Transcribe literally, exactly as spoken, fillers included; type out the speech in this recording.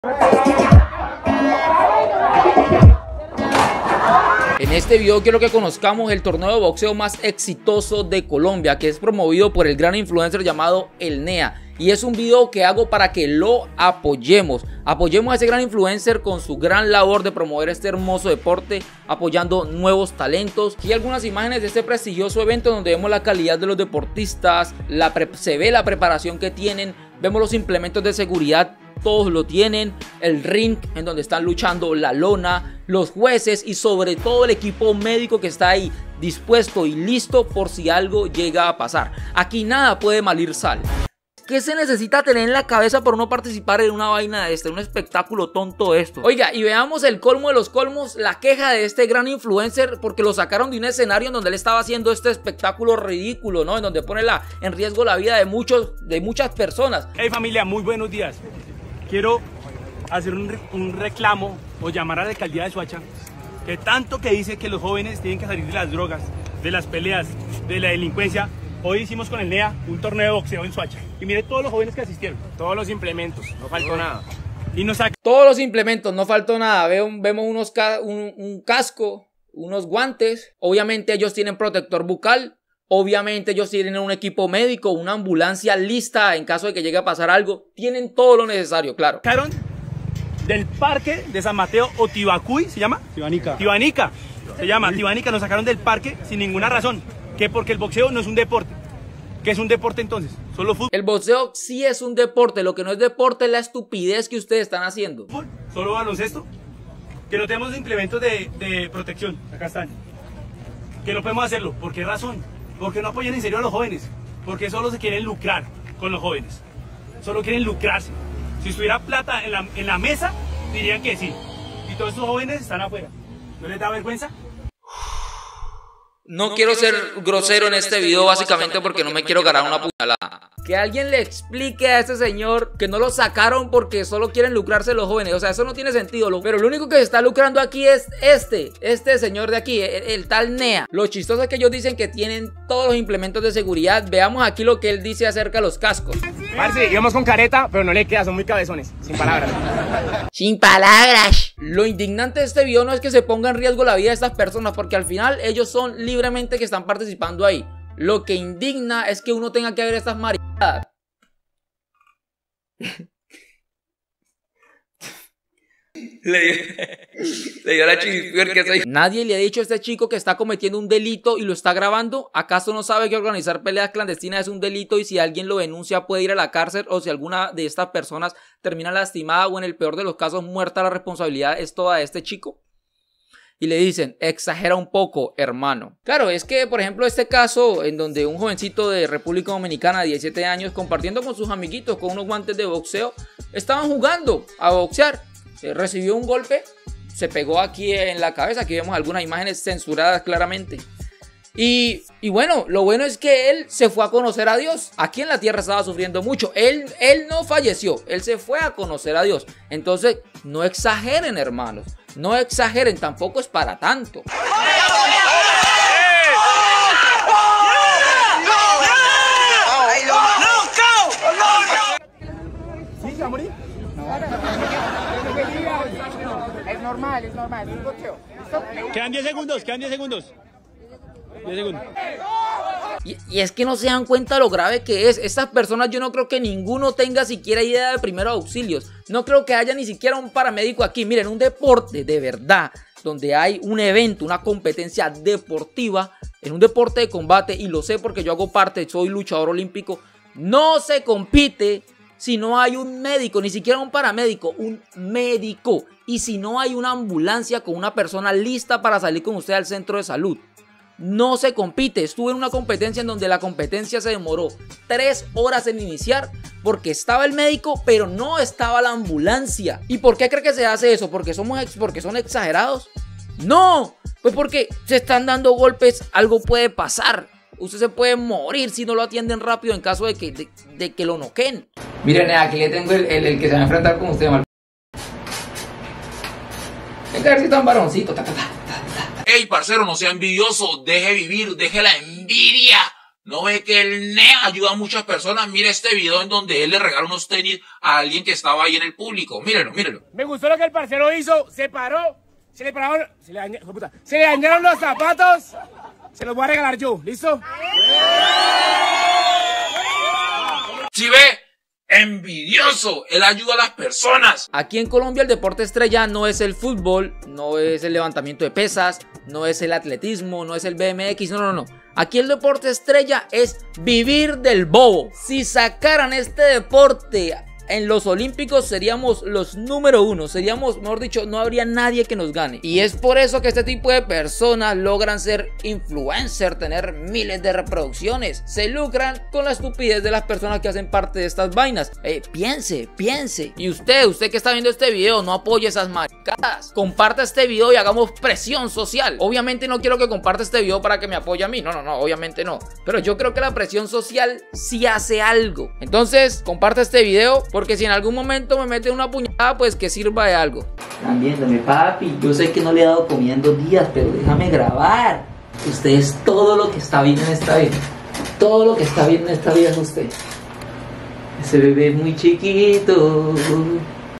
En este video quiero que conozcamos el torneo de boxeo más exitoso de Colombia, que es promovido por el gran influencer llamado El Nea. Y es un video que hago para que lo apoyemos. Apoyemos a ese gran influencer con su gran labor de promover este hermoso deporte, apoyando nuevos talentos. Y algunas imágenes de este prestigioso evento donde vemos la calidad de los deportistas, la se ve la preparación que tienen, vemos los implementos de seguridad. Todos lo tienen, el ring en donde están luchando, la lona, los jueces y sobre todo el equipo médico que está ahí dispuesto y listo por si algo llega a pasar. Aquí nada puede malir sal. ¿Qué se necesita tener en la cabeza para uno participar en una vaina de este? Un espectáculo tonto esto. Oiga, y veamos el colmo de los colmos, la queja de este gran influencer porque lo sacaron de un escenario en donde él estaba haciendo este espectáculo ridículo, ¿no? En donde pone la, en riesgo la vida de, muchos, de muchas personas. Hey familia, muy buenos días. Quiero hacer un, un reclamo o llamar a la alcaldía de Soacha, que tanto que dice que los jóvenes tienen que salir de las drogas, de las peleas, de la delincuencia. Hoy hicimos con el Nea un torneo de boxeo en Soacha. Y mire todos los jóvenes que asistieron. Todos los implementos, no faltó nada. Y nos saca... Todos los implementos, no faltó nada. Vemos unos ca un, un casco, unos guantes. Obviamente ellos tienen protector bucal. Obviamente ellos tienen un equipo médico, una ambulancia lista en caso de que llegue a pasar algo. Tienen todo lo necesario, claro. Sacaron del parque de San Mateo o Tibacuy, ¿se llama? Tibanica. Tibanica, se llama Tibanica. Nos sacaron del parque sin ninguna razón. Que porque el boxeo no es un deporte. ¿Qué es un deporte entonces? Solo fútbol. El boxeo sí es un deporte. Lo que no es deporte es la estupidez que ustedes están haciendo. Solo baloncesto. Que no tenemos implementos de, de protección. Acá están. Que no podemos hacerlo. ¿Por qué razón? Porque no apoyan en serio a los jóvenes. Porque solo se quieren lucrar con los jóvenes. Solo quieren lucrarse. Si estuviera plata en la, en la mesa, dirían que sí. Y todos estos jóvenes están afuera. ¿No les da vergüenza? No, no quiero, quiero ser grosero, grosero en este video básicamente porque no me quiero ganar una puñalada. Que alguien le explique a este señor que no lo sacaron porque solo quieren lucrarse los jóvenes. O sea, eso no tiene sentido. Pero lo único que se está lucrando aquí es este, este señor de aquí, el, el tal Nea. Lo chistoso es que ellos dicen que tienen todos los implementos de seguridad. Veamos aquí lo que él dice acerca de los cascos. Parce, íbamos con careta, pero no le queda, son muy cabezones. Sin palabras. Sin palabras. Lo indignante de este video no es que se ponga en riesgo la vida de estas personas, porque al final ellos son libremente que están participando ahí. Lo que indigna es que uno tenga que ver estas maricadas. Le dio, le dio la chisper que soy. Nadie le ha dicho a este chico que está cometiendo un delito y lo está grabando. ¿Acaso no sabe que organizar peleas clandestinas es un delito y si alguien lo denuncia puede ir a la cárcel? O si alguna de estas personas termina lastimada o en el peor de los casos muerta, la responsabilidad es toda de este chico. Y le dicen, exagera un poco, hermano. Claro, es que, por ejemplo, este caso en donde un jovencito de República Dominicana de diecisiete años, compartiendo con sus amiguitos con unos guantes de boxeo, estaban jugando a boxear. Eh, recibió un golpe, se pegó aquí en la cabeza. Aquí vemos algunas imágenes censuradas claramente. Y, y bueno, lo bueno es que él se fue a conocer a Dios. Aquí en la tierra estaba sufriendo mucho. Él, él no falleció, él se fue a conocer a Dios. Entonces, no exageren, hermanos. No exageren, tampoco es para tanto. ¿Sí, se va a morir? Es normal, es normal, es un boxeo. Quedan diez segundos, quedan diez segundos. diez segundos. Y, y es que no se dan cuenta lo grave que es. Estas personas yo no creo que ninguno tenga siquiera idea de primeros auxilios. No creo que haya ni siquiera un paramédico aquí. Miren, un deporte de verdad, donde hay un evento, una competencia deportiva, en un deporte de combate, y lo sé porque yo hago parte, soy luchador olímpico, no se compite si no hay un médico, ni siquiera un paramédico, un médico. Y si no hay una ambulancia con una persona lista para salir con usted al centro de salud. No se compite. Estuve en una competencia en donde la competencia se demoró tres horas en iniciar porque estaba el médico, pero no estaba la ambulancia. ¿Y por qué cree que se hace eso? ¿Porque, somos ex porque son exagerados? No, pues porque se están dando golpes, algo puede pasar. Usted se puede morir si no lo atienden rápido en caso de que, de, de que lo noqueen. Miren, aquí le tengo el, el, el que se va a enfrentar con usted, mal. Venga a ver si tan varoncito. Ta, ta, ta, ta, ta. Ey, parcero, no sea envidioso, deje vivir, deje la envidia. ¿No ve que el N E A ayuda a muchas personas? Mire este video en donde él le regala unos tenis a alguien que estaba ahí en el público. Mírenlo, mírenlo. Me gustó lo que el parcero hizo, se paró, se le pararon, se le, daña, puta, se le dañaron los zapatos, se los voy a regalar yo, ¿listo? ¿Sí ve? Envidioso, él ayuda a las personas. Aquí en Colombia el deporte estrella no es el fútbol, no es el levantamiento de pesas, no es el atletismo, no es el B M X, no, no, no. Aquí el deporte estrella es vivir del bobo. Si sacaran este deporte en los olímpicos seríamos los número uno, seríamos, mejor dicho, no habría nadie que nos gane. Y es por eso que este tipo de personas logran ser influencer, tener miles de reproducciones, se lucran con la estupidez de las personas que hacen parte de estas vainas. Eh, piense, piense. Y usted, usted que está viendo este video, no apoye esas maricadas. Comparta este video y hagamos presión social. Obviamente no quiero que comparta este video para que me apoye a mí, no, no, no, obviamente no. Pero yo creo que la presión social sí hace algo. Entonces, comparte este video, porque si en algún momento me mete una puñalada, pues que sirva de algo. Están viéndome, papi. Yo sé que no le he dado comida en dos días, pero déjame grabar. Usted es todo lo que está bien en esta vida. Todo lo que está bien en esta vida es usted. Ese bebé es muy chiquito.